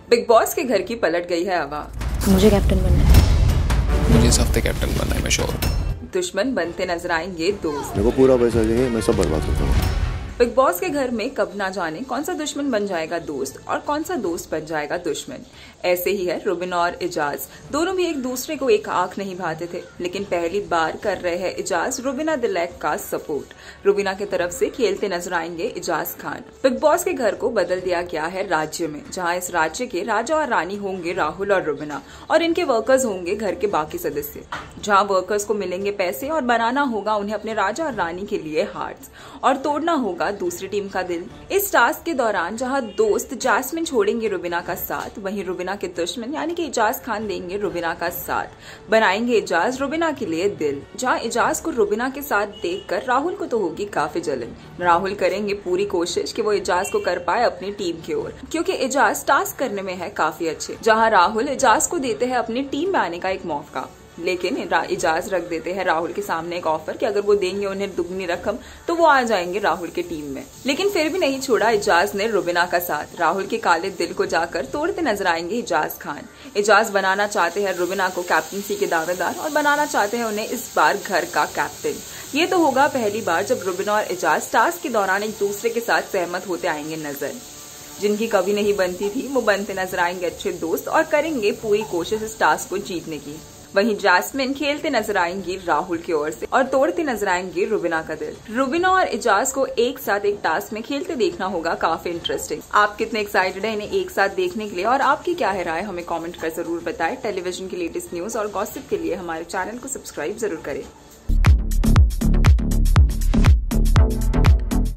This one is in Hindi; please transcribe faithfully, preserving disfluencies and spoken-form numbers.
बिग बॉस के घर की पलट गई है हवा। मुझे कैप्टन बनना है। मुझे इस हफ्ते कैप्टन बनना है, मैं श्योर हूं। दुश्मन बनते नजर आएंगे दोस्त। मेरे को पूरा पैसा चाहिए, मैं सब बर्बाद करता हूँ। बिग बॉस के घर में कब ना जाने कौन सा दुश्मन बन जाएगा दोस्त और कौन सा दोस्त बन जाएगा दुश्मन। ऐसे ही है रुबिन और इजाज, दोनों भी एक दूसरे को एक आंख नहीं भाते थे, लेकिन पहली बार कर रहे हैं इजाज रुबिना दिलैक का सपोर्ट। रुबिना की तरफ से खेलते नजर आएंगे इजाज खान। बिग बॉस के घर को बदल दिया गया है राज्य में, जहां इस राज्य के राजा और रानी होंगे राहुल और रुबिना और इनके वर्कर्स होंगे घर के बाकी सदस्य। जहां वर्कर्स को मिलेंगे पैसे और बनाना होगा उन्हें अपने राजा और रानी के लिए हार्ट्स और तोड़ना होगा दूसरी टीम का दिल। इस टास्क के दौरान जहां दोस्त जैस्मिन छोड़ेंगे रुबिना का साथ, वहीं रुबिना के दुश्मन यानी कि इजाज खान देंगे रुबिना का साथ। बनाएंगे इजाज रुबिना के लिए दिल। जहां इजाज को रुबिना के साथ देखकर राहुल को तो होगी काफी जलन। राहुल करेंगे पूरी कोशिश कि वो इजाज को कर पाए अपनी टीम की ओर, क्योंकि इजाज टास्क करने में है काफी अच्छे। जहां राहुल इजाज को देते हैं अपनी टीम में आने का एक मौका, लेकिन इजाज रख देते हैं राहुल के सामने एक ऑफर कि अगर वो देंगे उन्हें दुगनी रकम तो वो आ जाएंगे राहुल के टीम में। लेकिन फिर भी नहीं छोड़ा इजाज ने रुबिना का साथ। राहुल के काले दिल को जाकर तोड़ते नजर आएंगे इजाज खान। इजाज बनाना चाहते हैं रुबिना को कैप्टनसी के दावेदार और बनाना चाहते हैं उन्हें इस बार घर का कैप्टन। ये तो होगा पहली बार जब रुबिना और इजाज टास्क के दौरान एक दूसरे के साथ सहमत होते आएंगे नजर। जिनकी कभी नहीं बनती थी वो बनते नजर आएंगे अच्छे दोस्त और करेंगे पूरी कोशिश इस टास्क को जीतने की। वहीं जैस्मिन खेलते नजर आएंगी राहुल की ओर से और तोड़ते नजर आएंगे रुबिना का दिल। रुबिना और इजाज को एक साथ एक टास्क में खेलते देखना होगा काफी इंटरेस्टिंग। आप कितने एक्साइटेड हैं इन्हें एक साथ देखने के लिए और आपकी क्या है राय, हमें कमेंट कर जरूर बताएं। टेलीविजन की लेटेस्ट न्यूज और गॉसिप के लिए हमारे चैनल को सब्सक्राइब जरूर करें।